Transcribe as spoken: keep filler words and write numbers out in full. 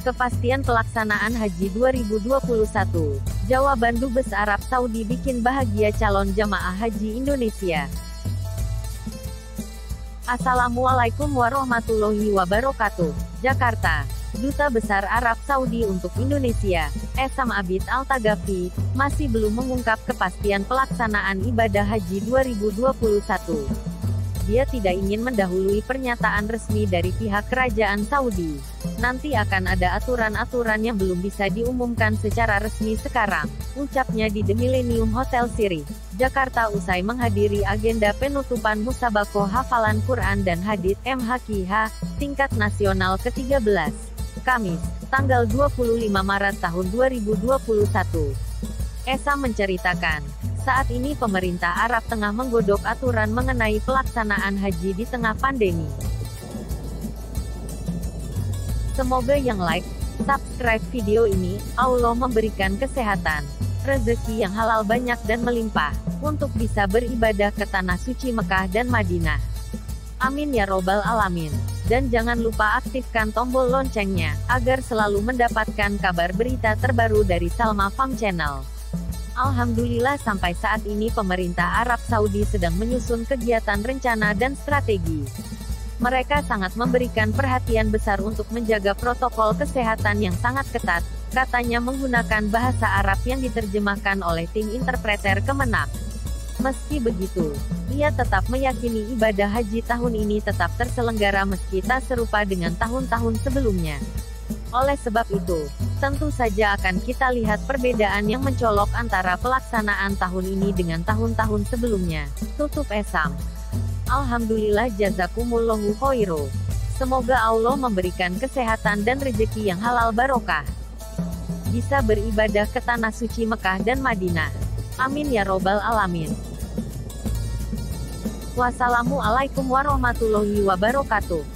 Kepastian pelaksanaan Haji dua ribu dua puluh satu. Jawaban Dubes Arab Saudi bikin bahagia calon jamaah haji Indonesia. Assalamualaikum warahmatullahi wabarakatuh. Jakarta. Duta Besar Arab Saudi untuk Indonesia, Essam Abid Al-Tagafi, masih belum mengungkap kepastian pelaksanaan ibadah haji dua ribu dua puluh satu. Dia tidak ingin mendahului pernyataan resmi dari pihak kerajaan Saudi. Nanti akan ada aturan-aturan yang belum bisa diumumkan secara resmi sekarang, ucapnya di The Millennium Hotel Sirih, Jakarta usai menghadiri agenda penutupan Musabakoh Hafalan Quran dan Hadits M H Q H, tingkat nasional ke tiga belas. Kamis, tanggal dua puluh lima Maret tahun dua ribu dua puluh satu. Essam menceritakan, saat ini pemerintah Arab tengah menggodok aturan mengenai pelaksanaan haji di tengah pandemi. Semoga yang like, subscribe video ini, Allah memberikan kesehatan, rezeki yang halal banyak dan melimpah, untuk bisa beribadah ke tanah suci Mekah dan Madinah. Amin ya robbal alamin. Dan jangan lupa aktifkan tombol loncengnya, agar selalu mendapatkan kabar berita terbaru dari Salma Farm Channel. Alhamdulillah sampai saat ini pemerintah Arab Saudi sedang menyusun kegiatan rencana dan strategi. Mereka sangat memberikan perhatian besar untuk menjaga protokol kesehatan yang sangat ketat, katanya menggunakan bahasa Arab yang diterjemahkan oleh tim interpreter Kemenak. Meski begitu, ia tetap meyakini ibadah haji tahun ini tetap terselenggara meski tak serupa dengan tahun-tahun sebelumnya. Oleh sebab itu, tentu saja akan kita lihat perbedaan yang mencolok antara pelaksanaan tahun ini dengan tahun-tahun sebelumnya, tutup Essam. Alhamdulillah jazakumullahu khairu. Semoga Allah memberikan kesehatan dan rezeki yang halal barokah. Bisa beribadah ke tanah suci Mekah dan Madinah. Amin ya robbal alamin. Wassalamualaikum warahmatullahi wabarakatuh.